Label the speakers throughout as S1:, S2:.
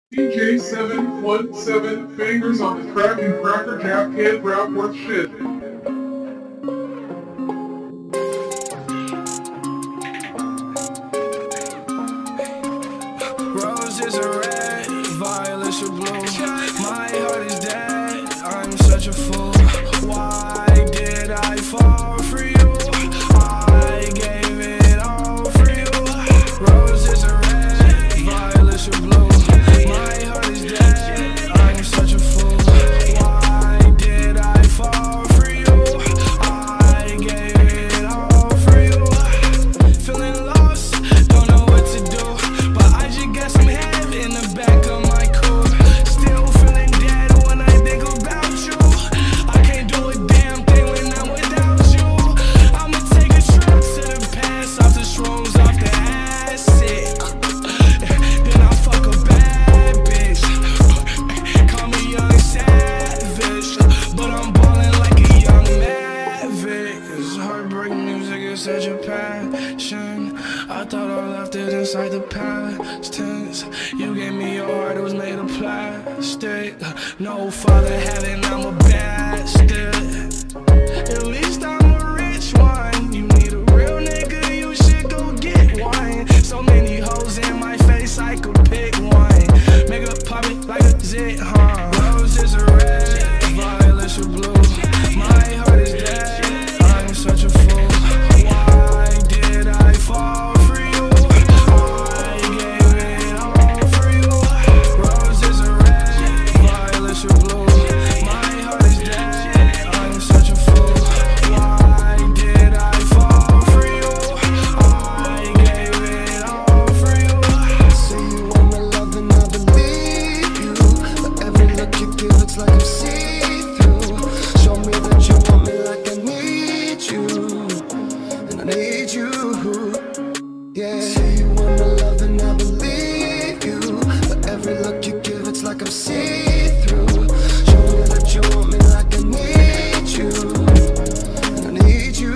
S1: DJ717 fingers on the track and Cracker Jack can't rap worth shit.
S2: Roses are red, violets are blue. My heart is dead, I'm such a fool. Why did I fall for you? I gave it all for you. Roses are red, violets are blue. My heart is dead, I'm such a fool. Why did I fall for you? I gave it all for you. Feeling lost, don't know what to do, but I just got some head in the back of my core. Still feeling dead when I think about you. I can't do a damn thing when I'm without you. I'ma take a trip to the past, off the shrooms, off the acid. Then I'll fuck a bad bitch. Call me young savage, but I'm ballin' like a young maverick. 'Cause heartbreak music is such a passion. I thought I left it inside the past tense. You gave me your heart, it was made of plastic. No father heaven, I'm a bastard. At least I'm a rich one. You need a real nigga, you should go get one. So many hoes in my face, I could pick one. Make it pop it like a zit, huh? Roses are red, violets are blue. My heart is dead, I'm such a fool. Why did I fall for you? I gave it all for you. Roses are red, violets are blue. My heart is dead, I'm such a fool. Why did I fall for you? I gave it all for you.
S3: Say you want my love and I believe you, but every look you give it's like I'm see-through. Show me that you want me like I need you, and I need you. Yeah. Say you want my love and I believe you, but every look you give it's like I'm see-through. Show me that you want me like I need you, and I need you.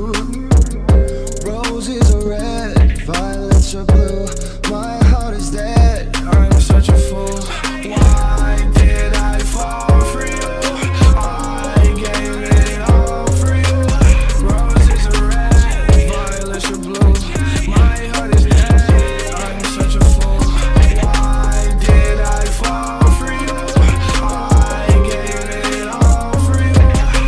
S3: Roses are red, violets are blue. My heart is dead,
S2: I'm such a fool. Why did I fall for you? I gave it all for you. Roses are red, violets are blue. My heart is dead, I'm such a fool. Why did I fall for you? I gave it all for you.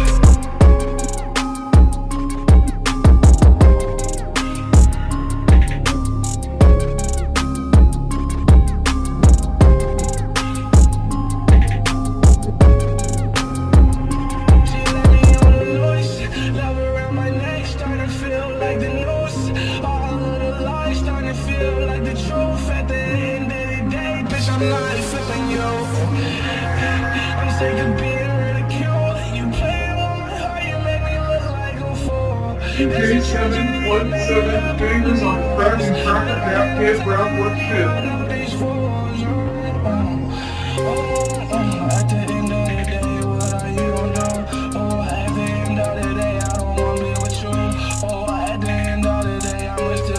S2: She let me on the loose, love around my neck, starting to feel like the noose. All of the lies starting to feel like the truth. At the end of the day, bitch, I'm not feeling you. I'm sick of being ridiculed. You play with my heart, you make me look like a fool.
S1: DJ717 fingers on the track and Cracker Jack can't rap worth shit.
S2: These fools,